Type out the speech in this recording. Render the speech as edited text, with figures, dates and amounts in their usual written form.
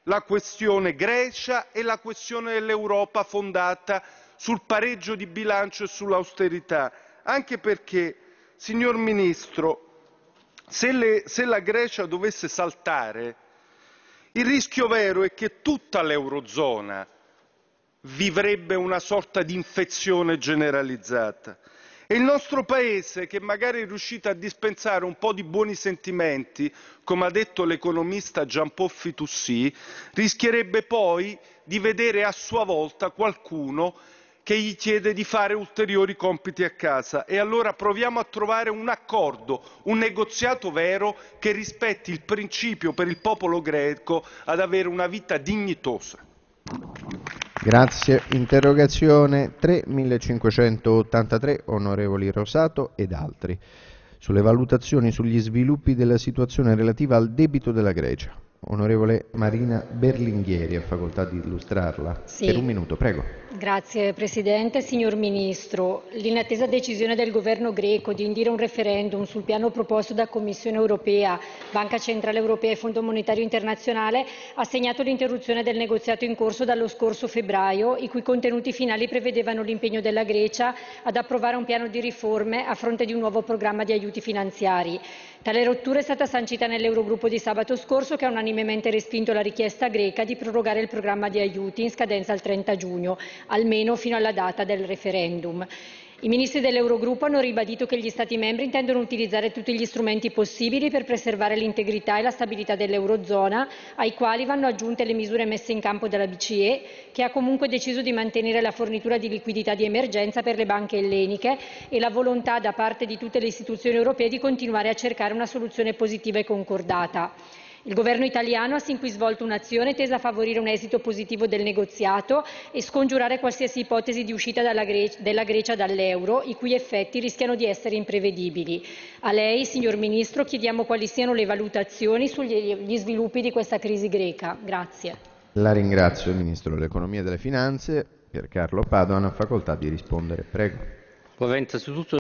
la questione Grecia e la questione dell'Europa fondata sul pareggio di bilancio e sull'austerità, anche perché, signor Ministro, se la Grecia dovesse saltare, il rischio vero è che tutta l'Eurozona vivrebbe una sorta di infezione generalizzata e il nostro Paese, che magari è riuscito a dispensare un po' di buoni sentimenti, come ha detto l'economista Jean-Paul Fitoussi, rischierebbe poi di vedere a sua volta qualcuno che gli chiede di fare ulteriori compiti a casa. E allora proviamo a trovare un accordo, un negoziato vero che rispetti il principio per il popolo greco ad avere una vita dignitosa. Grazie. Interrogazione 3583, onorevoli Rosato ed altri, sulle valutazioni sugli sviluppi della situazione relativa al debito della Grecia. Onorevole Marina Berlinghieri, ha facoltà di illustrarla. Sì. Per un minuto, prego. Grazie Presidente. Signor Ministro, l'inattesa decisione del governo greco di indire un referendum sul piano proposto da Commissione europea, Banca Centrale Europea e Fondo Monetario Internazionale ha segnato l'interruzione del negoziato in corso dallo scorso febbraio, i cui contenuti finali prevedevano l'impegno della Grecia ad approvare un piano di riforme a fronte di un nuovo programma di aiuti finanziari. Tale rottura è stata sancita nell'Eurogruppo di sabato scorso, che ha unanimemente respinto la richiesta greca di prorogare il programma di aiuti in scadenza al 30 giugno, almeno fino alla data del referendum. I ministri dell'Eurogruppo hanno ribadito che gli Stati membri intendono utilizzare tutti gli strumenti possibili per preservare l'integrità e la stabilità dell'Eurozona, ai quali vanno aggiunte le misure messe in campo dalla BCE, che ha comunque deciso di mantenere la fornitura di liquidità di emergenza per le banche elleniche, e la volontà da parte di tutte le istituzioni europee di continuare a cercare una soluzione positiva e concordata. Il governo italiano ha sin qui svolto un'azione tesa a favorire un esito positivo del negoziato e scongiurare qualsiasi ipotesi di uscita della Grecia dall'euro, i cui effetti rischiano di essere imprevedibili. A lei, signor Ministro, chiediamo quali siano le valutazioni sugli sviluppi di questa crisi greca. Grazie. La ringrazio. Il Ministro dell'Economia e delle Finanze, Piercarlo Padoan, ha facoltà di rispondere. Prego.